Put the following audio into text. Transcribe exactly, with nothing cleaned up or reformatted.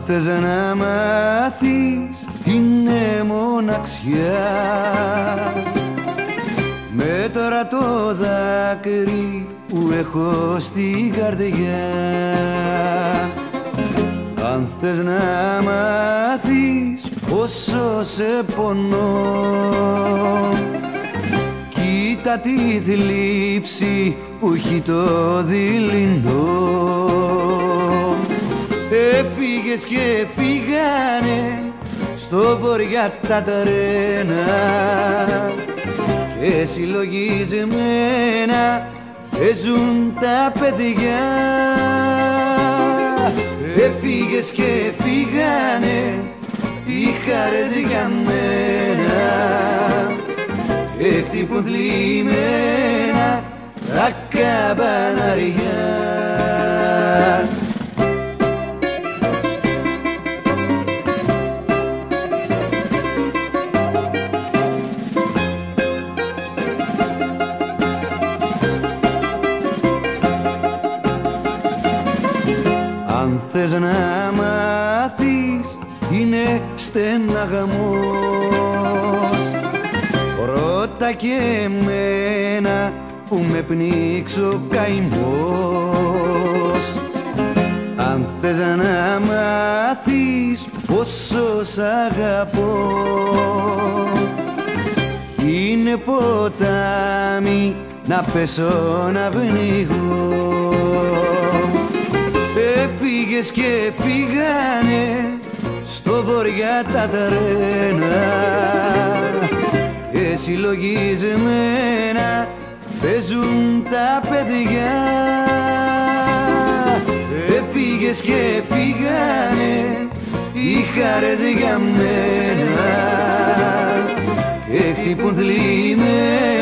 θες να μάθεις τι είναι μοναξιά, μέτρα το δάκρυ που έχω στην καρδιά. Αν θες να μάθεις πόσο σε πονώ, κοίτα τη θλίψη που έχει το δειλινό. Έφυγες και φύγανε στο βοριά τα τρένα και συλλογισμένα παίζουν τα παιδιά. Έφυγες και φύγανε οι χαρές για μένα και χτυπούν θλιμμένα τα καμπαναριά. Αν θες να μάθεις είναι στεναγμός, ρώτα και εμένα που με πνίξω καημός. Αν θες να μάθεις πόσο σ' αγαπώ, είναι ποτάμι να πέσω να πνιγώ. Έφυγες και φύγανε στο βοριά τα τρένα και συλλογισμένα παίζουν τα παιδιά. Έφυγες και φύγανε οι χαρές για μένα και χτυπούν θλιμμένα